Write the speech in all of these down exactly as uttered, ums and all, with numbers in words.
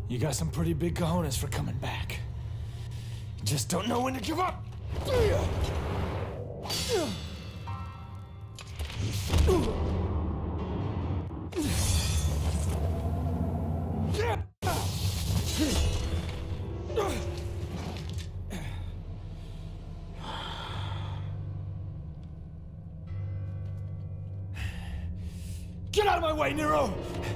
You got some pretty big cojones for coming back. You just don't know when to give up! Get out of my way, Nero!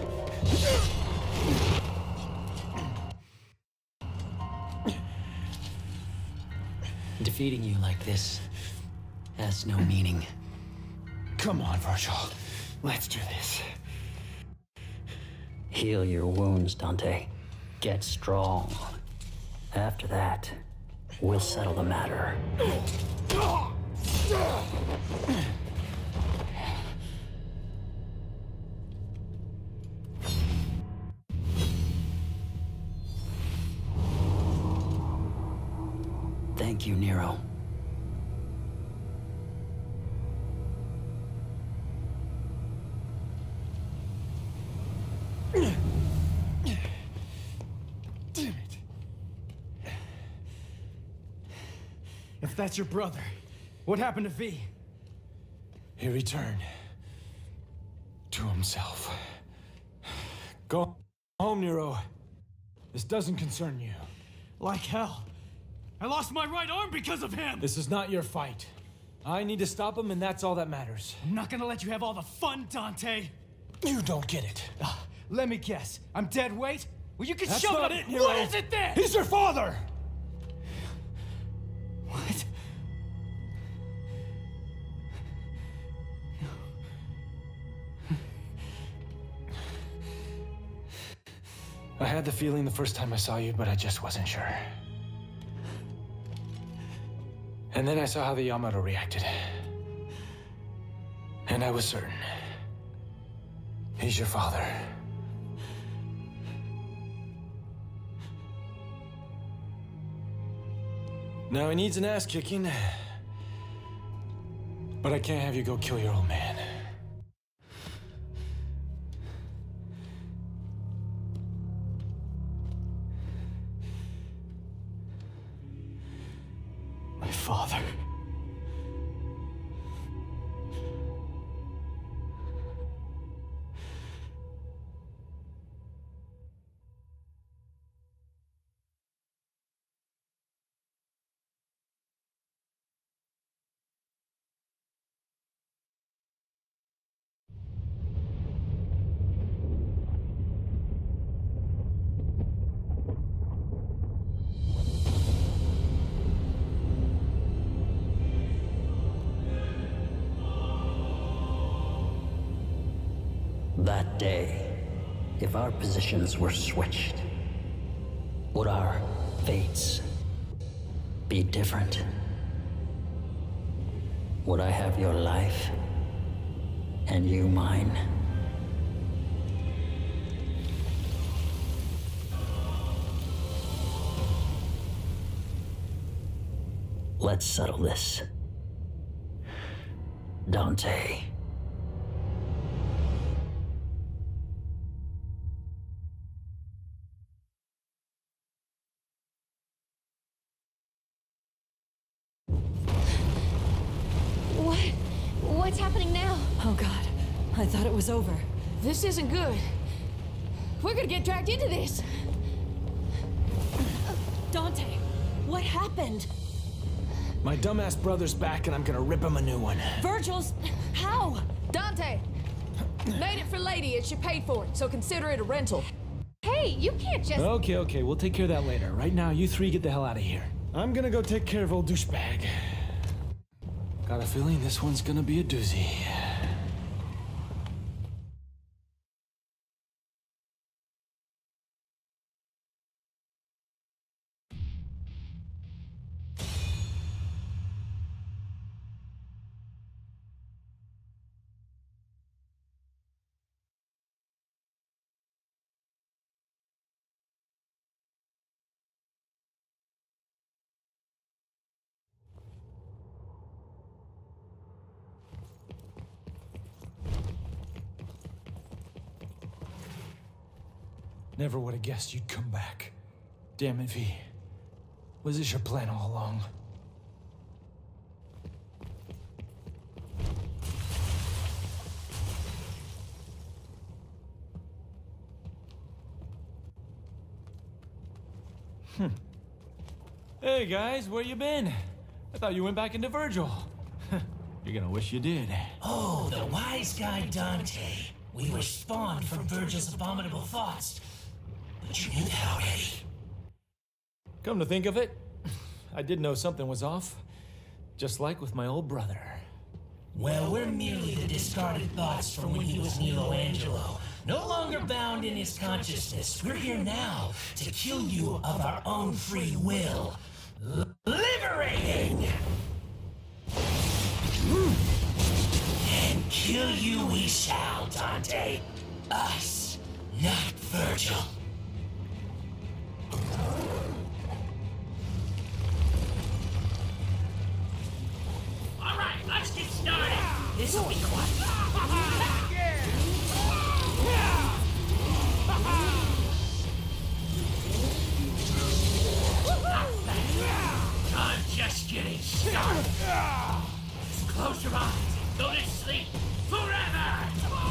Defeating you like this has no meaning. Come on, Virgil. Let's do this. Heal your wounds, Dante. Get strong. After that, we'll settle the matter. Thank you, Nero. Damn it. If that's your brother, what happened to V? He returned to himself. Go home, Nero. This doesn't concern you. Like hell. I lost my right arm because of him! This is not your fight. I need to stop him, and that's all that matters. I'm not gonna let you have all the fun, Dante! You don't get it. Uh, let me guess. I'm dead weight? Well, you can That's shove not it! it, Nero. What is it then? He's your father! What? I had the feeling the first time I saw you, but I just wasn't sure. And then I saw how the Yamato reacted. And I was certain. He's your father. Now he needs an ass kicking. But I can't have you go kill your old man. My father. That day, if our positions were switched, would our fates be different? Would I have your life and you mine? Let's settle this. Dante. What? What's happening now? Oh God, I thought it was over. This isn't good. We're gonna get dragged into this. Dante, what happened? My dumbass brother's back and I'm gonna rip him a new one. Virgil's... how? Dante! Made it for Lady and she paid for it, so consider it a rental. Hey, you can't just... Okay, okay, we'll take care of that later. Right now, you three get the hell out of here. I'm gonna go take care of old douchebag. Got a feeling this one's gonna be a doozy. Never would have guessed you'd come back. Damn it, V. Was this your plan all along? Hmm. Hey guys, where you been? I thought you went back into Virgil. You're gonna wish you did. Oh, the wise guy Dante. We were spawned from Virgil's abominable thoughts. But you knew that already. Come to think of it, I did know something was off. Just like with my old brother. Well, we're merely the discarded thoughts from when he was Nilo Angelo. No longer bound in his consciousness. We're here now to kill you of our own free will. Liberating! And kill you we shall, Dante. Us, not Virgil. All right, let's get started. This'll be quiet. I'm just getting started. Close your eyes. Go to sleep forever.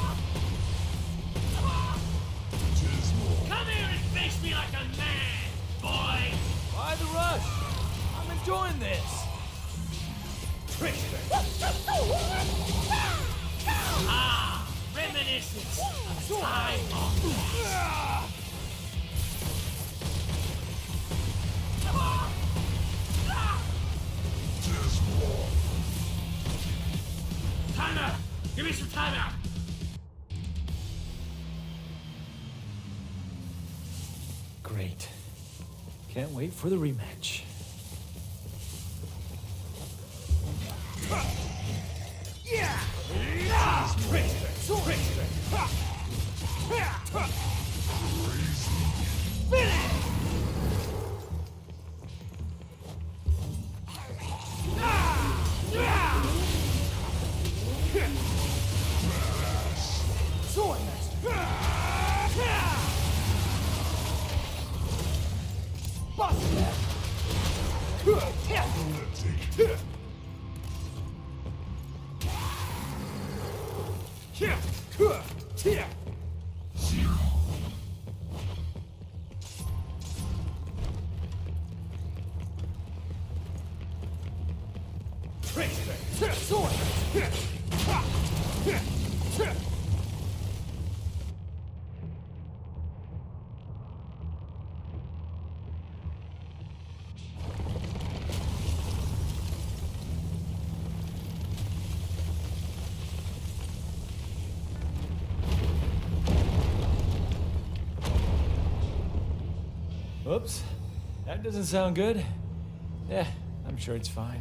Come here and face me like a man, boy. Why the rush? I'm enjoying this. Ah, reminiscence of time long past. Timer! Give me some timeout! Great. Can't wait for the rematch. Yeah! Oops. That doesn't sound good. Yeah, I'm sure it's fine.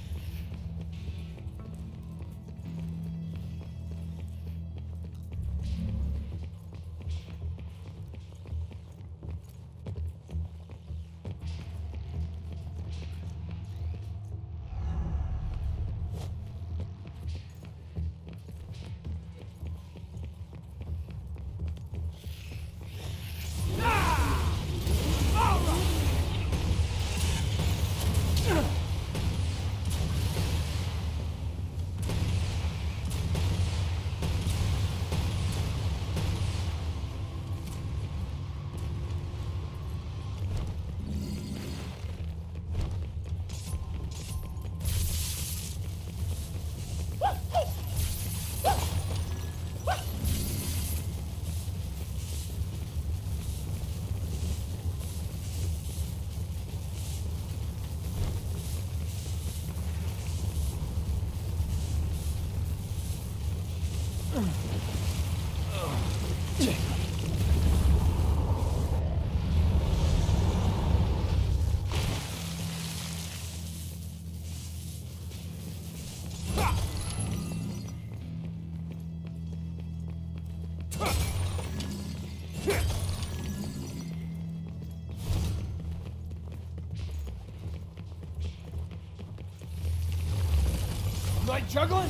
Like juggling?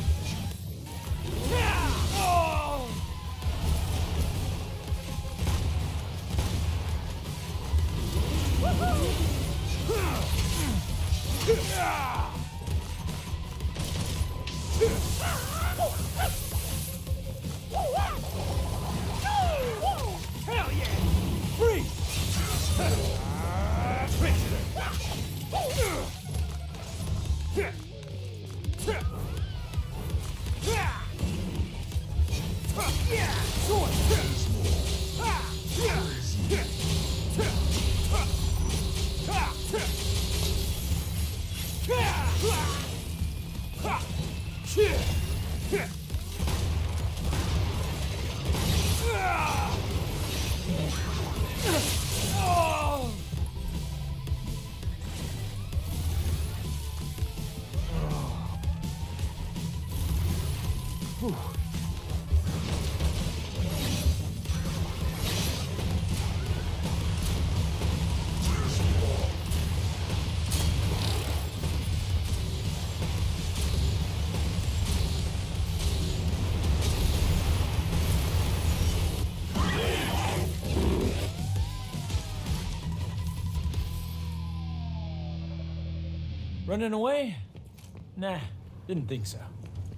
Oh! Running away? Nah, didn't think so.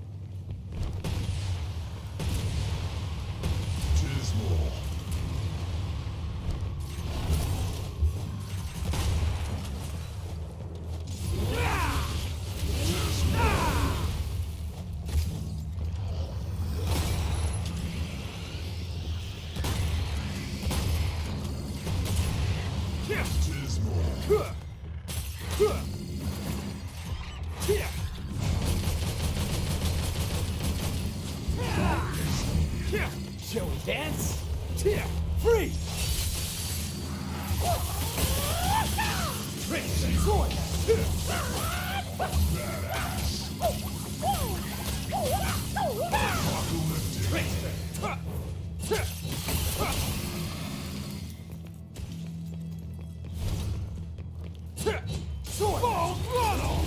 Shall we dance? Free! Full throttle!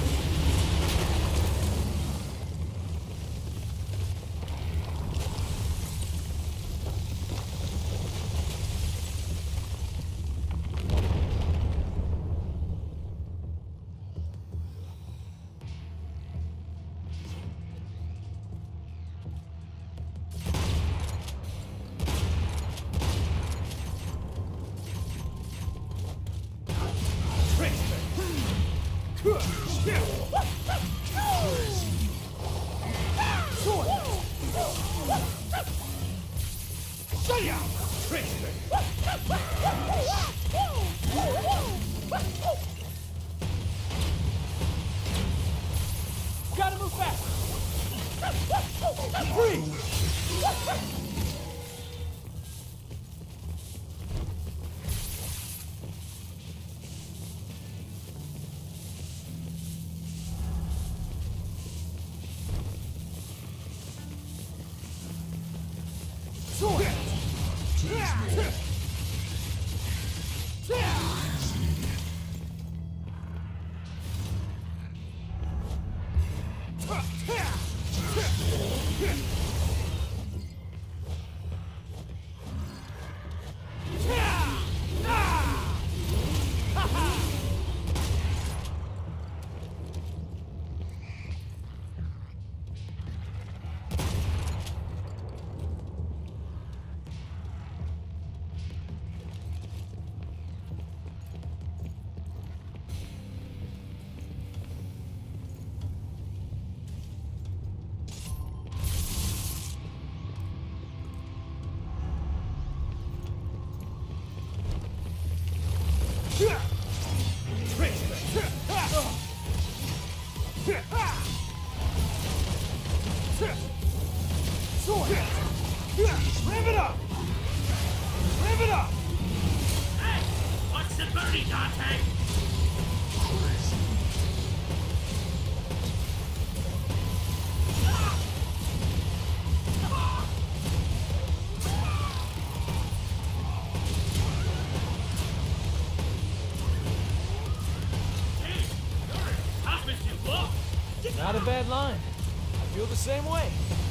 Gotta move fast! Free! Rev it up! Rev it up! Hey! What's the birdie, Dante? Not a bad line. I feel the same way.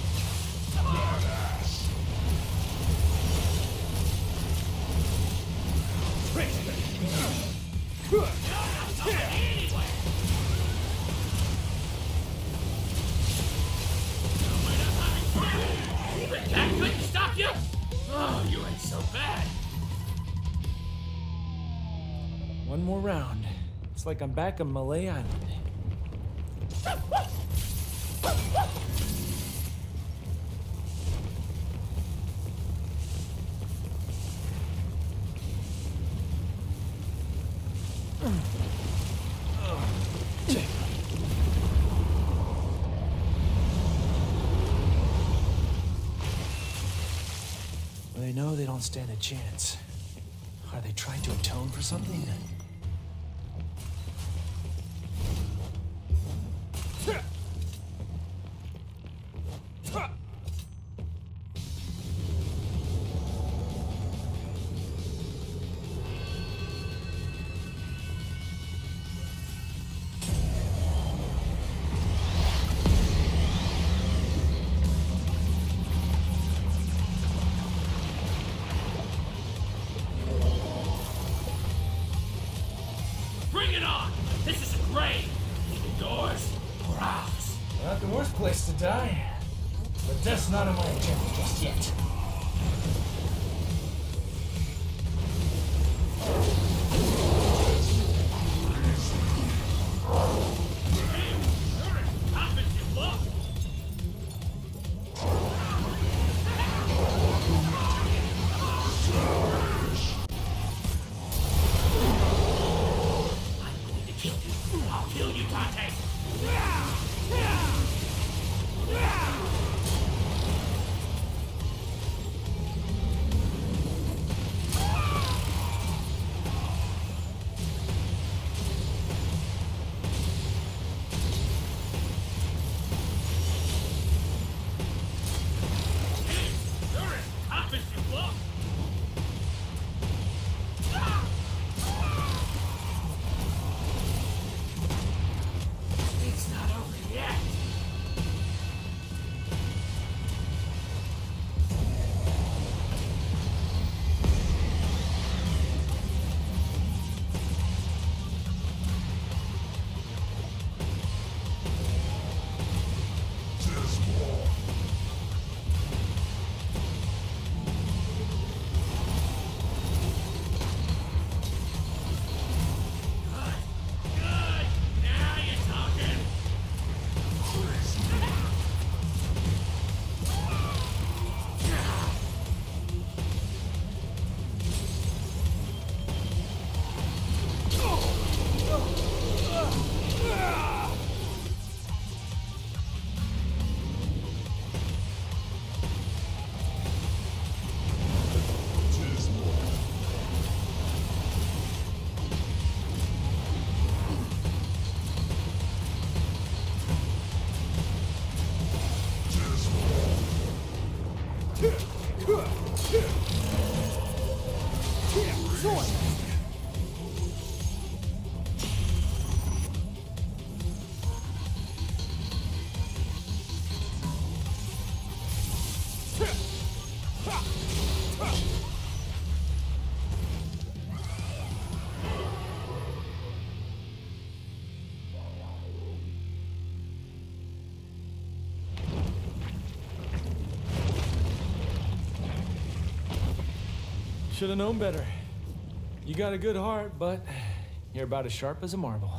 That couldn't stop you? Oh, you ain't so bad. One more round. It's like I'm back on Malay Island. They know they don't stand a chance. Are they trying to atone for something? Bring it on! This is great! Yours or ours? Not the worst place to die. But that's not on my agenda just yet. Should have known better. You got a good heart, but you're about as sharp as a marble.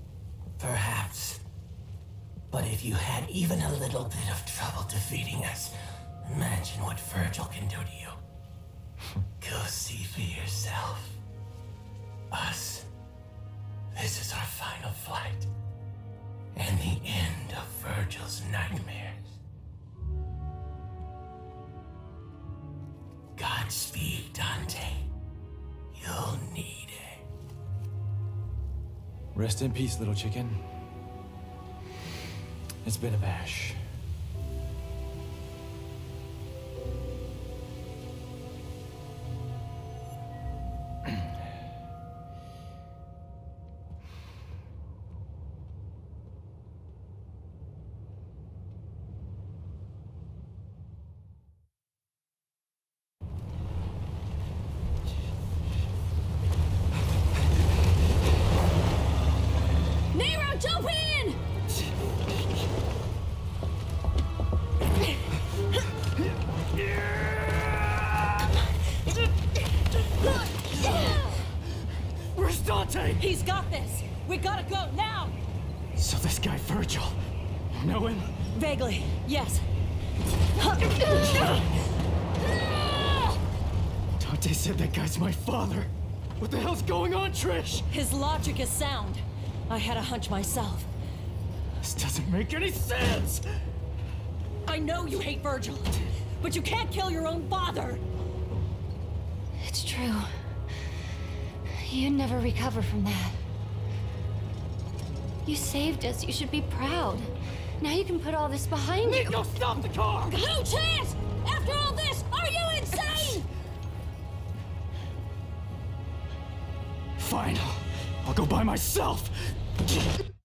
Perhaps. But if you had even a little bit of trouble defeating us, imagine what Virgil can do to you. Go see for yourself. Us. This is our final fight. And the end of Virgil's nightmares. Godspeed, Dante. You'll need it. Rest in peace, little chicken. It's been a bash. Jump in! Where's Dante? He's got this. We gotta go now. So this guy Virgil, you know him? Vaguely, yes. Dante said that guy's my father. What the hell's going on, Trish? His logic is sound. I had a hunch myself. This doesn't make any sense! I know you hate Virgil, but you can't kill your own father! true. You'd never recover from that. You saved us. You should be proud. Now you can put all this behind you. Nico, stop the car! No chance! After all this, are you insane? Fine. I'll go by myself.